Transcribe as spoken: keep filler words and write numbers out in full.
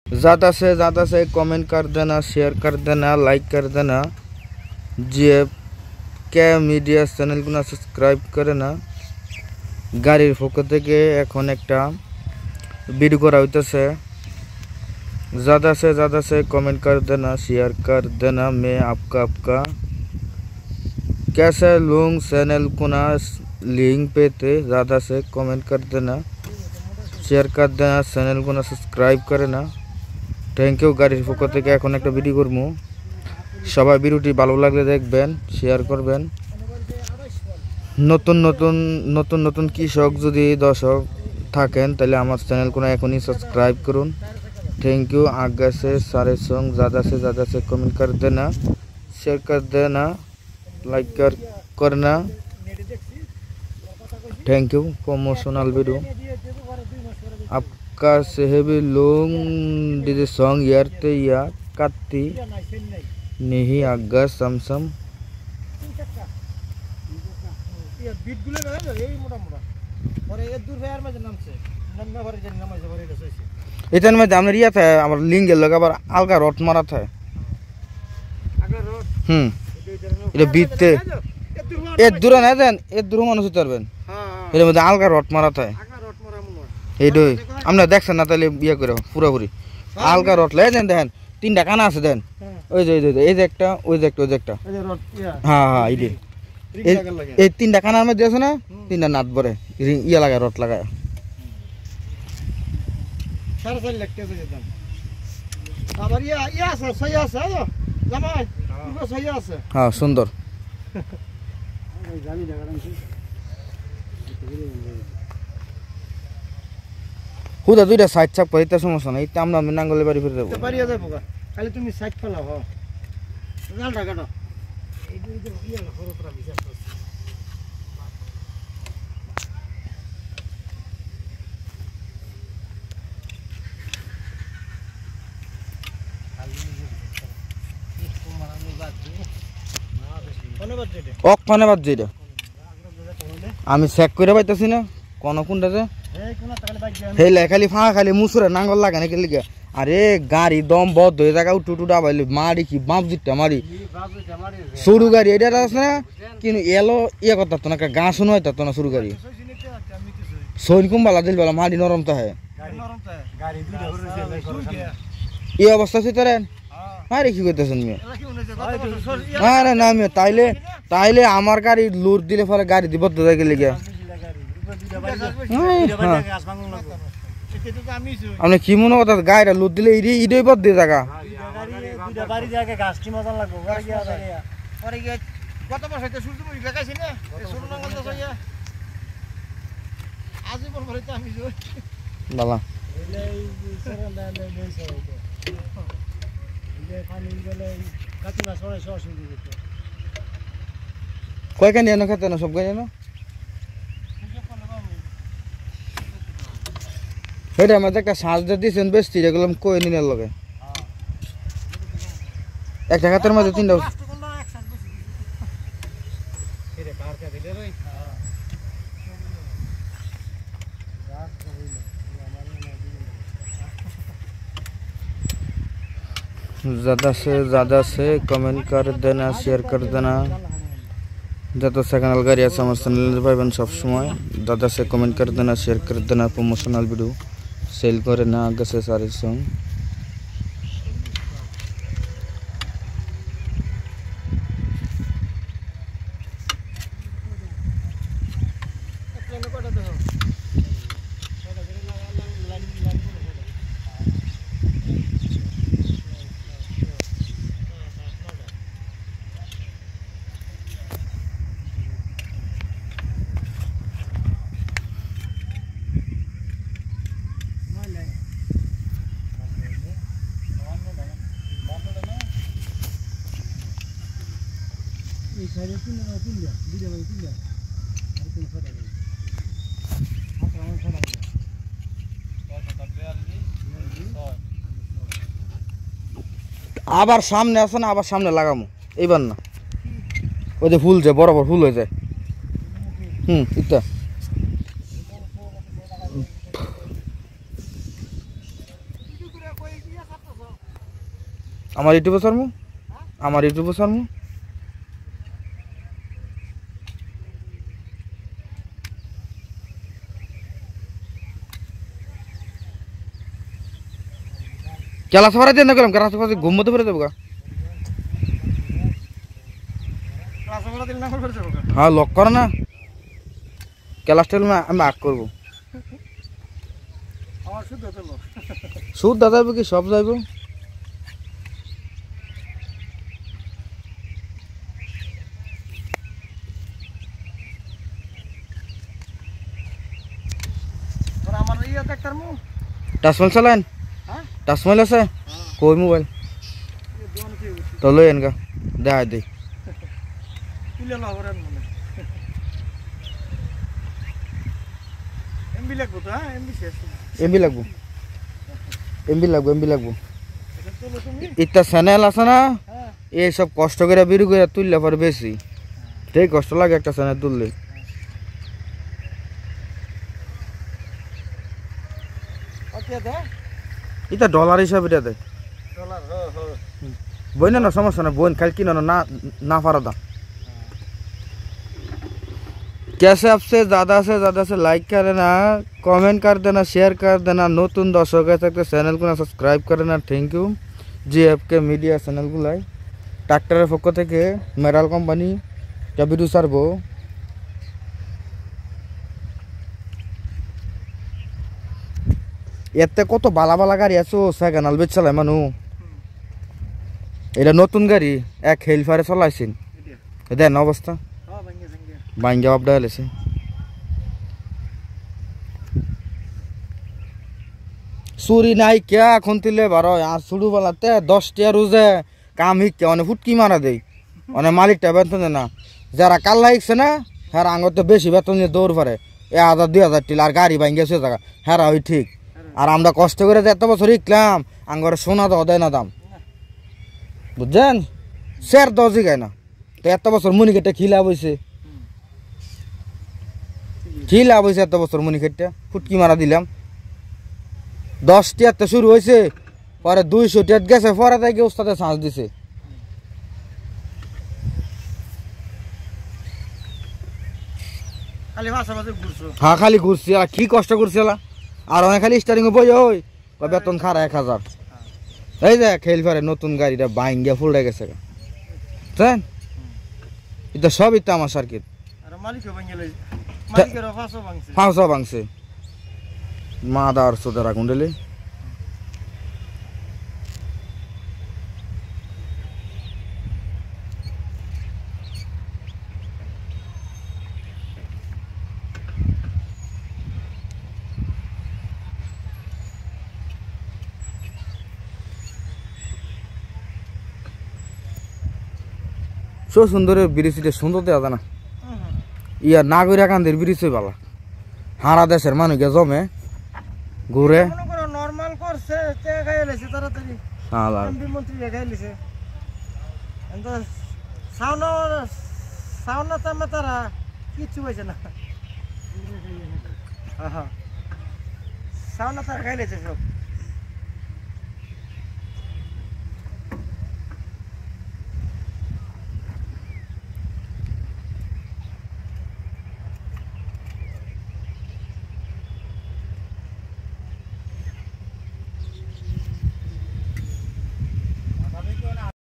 ज़्यादा से ज़्यादा से कमेंट कर देना, शेयर कर देना, लाइक कर देना। जे के मीडिया चैनल को सब्सक्राइब करे ना। गाड़ीर पक्ष থেকে এখন একটা ভিডিও করা হইতেছে। ज़्यादा से ज़्यादा से कमेंट कर देना, शेयर कर देना। मैं आपका आपका कैसे लोग चैनल को ना लिंक पे थे। ज़्यादा से कमेंट कर देना, शेयर कर देना, चैनल को ना सब्सक्राइब करे ना। Thank you. गाड़ीर पक्ष থেকে এখন একটা ভিডিও করবো। সবাই ভিডিওটি ভালো লাগলে দেখবেন, শেয়ার করবেন। নতুন নতুন নতুন নতুন কৃষক যদি দর্শক থাকেন তাহলে আমার চ্যানেল को এখনই সাবস্ক্রাইব করুন। Thank you. आगे से सारे सॉन्ग ज़्यादा से ज़्यादा से कमेंट कर देना, शेयर कर देना, लाइक कर करना। Thank you. प्रमोशनल वीडियो आपका सेहबी लोग डीजे सॉन्ग यारते या काती नहीं आगा समसम इतने में हमने रिया था हमारे लिंग लगा पर अलगा रोट मारा था। हम्म इधर बीतते एक दूर ना देन एक दूर मानो सुतर बेन इधर में अलगा रोट मारा था। ये दो हमने देख सकना ताले बिया करो पूरा पूरी अलगा रोट ले देन देन तीन ढाका ना से देन ওই যে ওই যে এই যে একটা ওই যে একটা ওই যে একটা হ্যাঁ হ্যাঁ এই এই তিনটা কানার মধ্যে আছে না তিনটা নাট ভরে ইয়া লাগায় রড লাগায় সাড়ে চার লাখ টাকা দাম। আবার ইয়া ইয়া আছে সই আছে জামাই পুরো সই আছে। হ্যাঁ সুন্দর। হুদা দুইটা সাইড চাপ করে এটা সমস্যা নাই। আমরা আমি নাঙ্গলে বাড়ি ফিরে যাবো বাড়ি যাবো খালি তুমি সাইড ফেলাও। হ্যাঁ জালটা কাটো এই দুই যে ইয়া খরচরা বিচার করছ ওক কোনে বাদ যেটা আমি চেক করে পাইতাছি না কোন কোনটা যে এই লে খালি ফাঁকা খালি মুসুরে নাঙ্গল লাগে নাকি লিগা। আরে গাড়ি দম বদ্ধ হয়ে জায়গা উঠু টু ডাবাইলে মারি কি বাপ জিটটা মারি সরু গাড়ি এটা আছে না কিন্তু এলো ইয়ে করতে না গা শুনো হইতো না সরু গাড়ি সৈন কুম্বালা দিল বেলা মারি নরম তো হয় এই অবস্থা ভিতরে আরে কি করতেছেন মেয়ে আরে না মেয়ে তাইলে তাইলে আমার গাড়ি লোড দিলে ফলে গাড়ি দিব তো যাই লিগা আপনি কি মনে কথা গাড়িটা লোড দিলে ইডি ইডই পথ দিয়ে জায়গা বালা কয়খানি এনে খেতে না সব গাড়ি এনে এটা আমাদের একটা সাজ দিয়ে দিয়েছেন বেশি এগুলো কই নিয়ে লগে একটা খাতের মধ্যে তিনটা ज़्यादा से ज़्यादा से कमेंट कर देना, शेयर कर देना। যত সেকেন্ডাল গাড়ি আছে আমার চ্যানেলে পাবেন সব সময়। ज़्यादा से कमेंट कर देना, शेयर कर देना। प्रमोशनल वीडियो सेल करे ना आगे से सारे सॉन्ग আবার সামনে আছে না আবার সামনে লাগামু এইবার না ওই যে ফুল যায় বড় বড় ফুল হয়ে যায় হুম এটা আমার ইউটিউবে ছাড়মু আমার ইউটিউবে ছাড়মু ক্লাস ভরা দিয়ে না গেলাম ক্লাস ভরা ঘুমোতে পেরে যাবো হ্যাঁ লক করে না ক্লাস টেল আমি আগ করবো সুদ দাদা যাইব কি সব যাইব টাচমোবাইল চালান টাচমোবাইল আছে কই মোবাইল তো লই এনগা দেখা দে এমবি লাগবো তো হ্যাঁ এমবি শেষ এমবি লাগবো এমবি লাগবো এমবি লাগবো এটা চ্যানেল আছে না এই সব কষ্ট করে বিরু করে তুললে পরে বেশি ঠিক কষ্ট লাগে একটা চ্যানেল তুললে এটা ডলার হিসাবে এটা দেয় বই না সমস্যা না বোন খালি কিনো না না পারা দাম कैसे आपसे ज़्यादा से ज़्यादा से लाइक कर देना कमेंट कर देना शेयर कर देना नतून दर्शक है सकते चैनल को सब्सक्राइब कर देना थैंक यू जी आपके मीडिया चैनल को लाई ट्रैक्टर पक्ष থেকে মেরাল কোম্পানি ডাব্লিউ সার্ভো এতে কত বালা বালা গাড়ি আছে সেকেন্ড হ্যান্ড বেচ চালায় মানু এটা নতুন গাড়ি এক হেলফারে চলাইছেন দেন অবস্থা বাইঙ্গা আপডা হলেছে চুরি নাই কে এখন তিলে বারো আর শুরু বেলাতে দশটা রোজে কাম শিখে অনেক ফুটকি মারা দেয় অনেক মালিকটা বেতন না যারা কাল্লা শিখছে না হ্যাঁ আঙত বেশি বেতন দিয়ে দৌড় পারে এক হাজার দুই হাজার টিল আর গাড়ি বাইঙ্গা সে জায়গা হ্যাঁ ওই ঠিক আর আমরা কষ্ট করে এত বছর শিখলাম আঙ্গরে সোনা দাও দেয় না দাম বুঝছেন শের দশই গায় না তো এত বছর মুনি কেটে খিলা বইছে কি লাভ হয়েছে এত বছর মনি খেটটা ফুটকি মারা দিলাম দশ টিয়াতে শুরু হয়েছে পরে দুইশো টিয়াত গেছে পরে তাই ওস্তাদে চান্স দিছে হ্যাঁ খালি ঘুরছি আর কি কষ্ট করছি আর অনেক খালি স্টারিং বই ওই বেতন খারা এক হাজার এই যে খেল পারে নতুন গাড়িটা বাইঙ্গা ফুলটা গেছে বুঝছেন এটা সবই তো আমার সার্কিট ফাঁসা ভাঙছে মা দার সোদের আগুন ডেলে সো সুন্দর ব্রিজটা সুন্দর দেওয়া যায় না ইয়া নাগরিক কান্দের ব্রিজ ভালো হারা দেশের মানুষকে জমে ঘুরে নরমাল করছে খাইলেছে তাড়াতাড়ি এমপি মন্ত্রী খাইলেছে সাউনা সাউনা তামা তারা কিচ্ছু হয়েছে না সাউনা তারা খাইলেছে সব